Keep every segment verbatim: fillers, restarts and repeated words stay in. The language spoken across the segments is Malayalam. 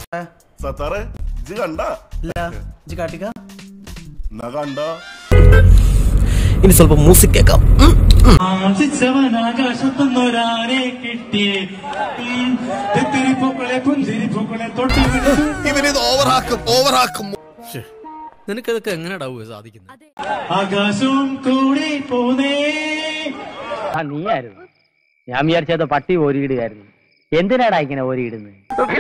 സത്താറെ ഇജ്ജ് കണ്ട കാട്ടിക്ക കണ്ട ഇനി സ്വല്പം മ്യൂസിക് കേൾക്കാം. ഇവനിത് ഓവറാക്കും ഓവറാക്കും. നിനക്കതൊക്കെ എങ്ങനെയാടാവുക സാധിക്കുന്നത്? ആകാശവും കൂടി പോന്നേ. നീയായിരുന്നു. ഞാൻ വിചാരിച്ചത് പട്ടി ഓരിയിടുകയായിരുന്നു. എന്തിനാടാ ഇങ്ങനെ ഓരിയിടുന്നത്?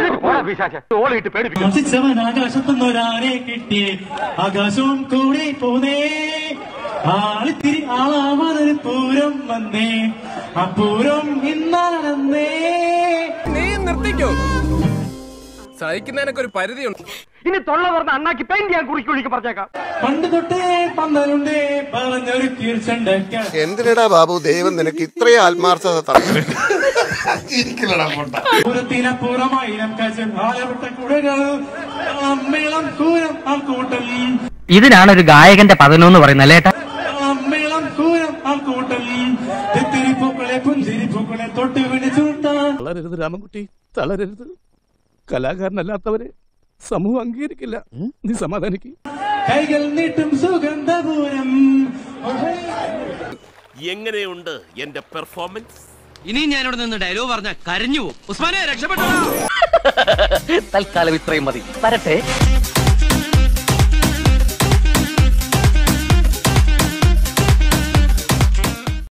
ആകാശത്തുനിന്നൊരാനെ കിട്ടി ആകാശവും കൂടി പോന്നേ. ആളിത്തിരി ആളാവാനൊരു പൂരം വന്നേ. ആ പൂരം ഇന്നാണെന്നേ. നീ നിർത്തിക്കോ, സഹിക്കുന്നതിനൊക്കെ ഒരു പരിധിയുണ്ട്. ഇനി തൊള്ള പറഞ്ഞ അണ്ണാക്കി പെയിന്റ് ഞാൻ കുറിക്ക് കുഴിക്ക് പറഞ്ഞേക്കാം. പണ്ട് തൊട്ടേ പന്തലുണ്ടേ പറഞ്ഞൊരു തീർച്ചണ്ടക്ക. എന്തിനടാ ബാബു ദൈവം നിനക്ക് ഇത്രയും ആത്മാർത്ഥത തന്നു? പൂരത്തിനപ്പുറമായിരം കജൻ ആലവിട്ട കുടകൾ അമ്മേളം കൂരം ആ കൂട്ടം. ഇതിനാണ് ഒരു ഗായകന്റെ പതനോന്ന് പറയുന്നത് അല്ലേട്ടാ? അമ്മേളം കൂരം ആ കൂട്ടം. തിരിപ്പൂക്കളെ പുഞ്ചിരിപ്പൂക്കളെ തൊട്ട് വിളിച്ചുട്ടാൻ. തളരരുത് രാമൻകുട്ടി, തളരരുത്. കലാകാരനല്ലാത്തവരെ സമൂഹം അംഗീകരിക്കില്ല. നീ സമാധാനിക്ക്. കൈകൾ നീട്ടും സുഗന്ധപൂരം. എങ്ങനെയുണ്ട് എന്റെ പെർഫോമൻസ്? ഇനിയും ഞാനിവിടെ നിന്ന് ഡയലോഗ് പറഞ്ഞ കരഞ്ഞു പോകും. ഉസ്മാനെ രക്ഷപ്പെട്ടോ. തൽക്കാലം ഇത്രയും മതി. വരട്ടെ.